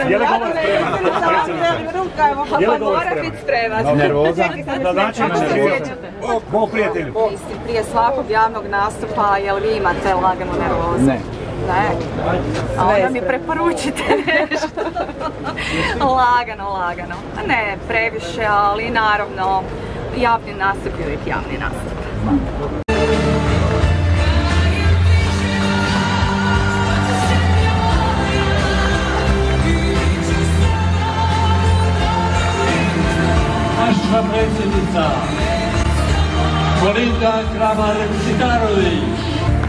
Je li govor spreman? Je li govor spreman? Nervoza? Da znači me nervoza. Bog prijatelju. Prije svakog javnog nastupa, jel vi imate laganu nervozu? Ne. Ne? A onda mi preporučite nešto. Lagano. Ne previše, ali naravno javni nastup je uvijek javni nastup. Naša predsjednica Kolinda Kramar-Citarović.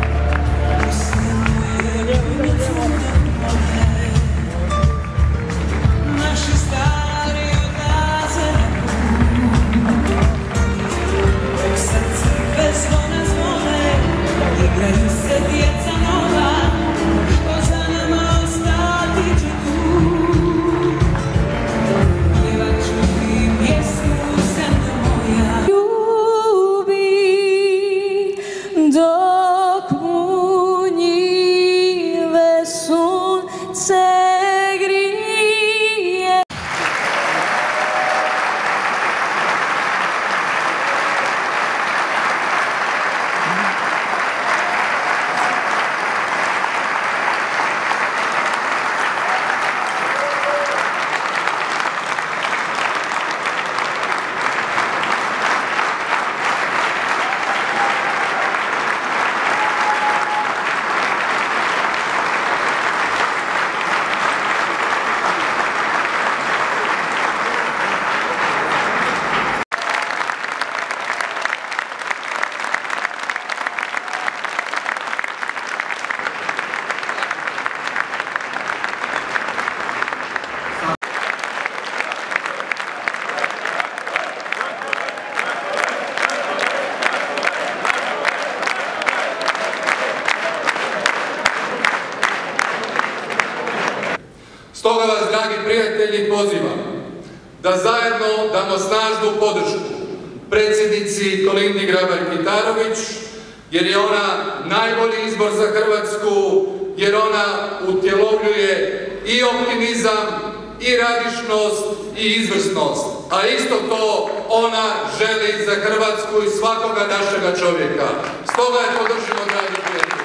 Stoga vas, dragi prijatelji, pozivam da zajedno damo snažnu podršku predsjednici Kolindi Grabar-Kitarović, jer je ona najbolji izbor za Hrvatsku, jer ona utjelovljuje i optimizam, i radišnost, i izvrsnost. A isto to ona želi za Hrvatsku i svakoga našega čovjeka. Stoga je podržimo, dragi prijatelji.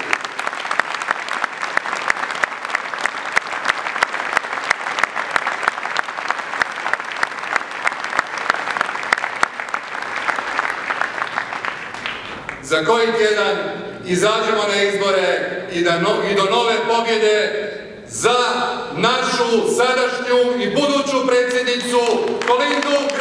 Za koji tjedan izađemo na izbore i do nove pobjede za našu sadašnju i buduću predsjednicu Kolindu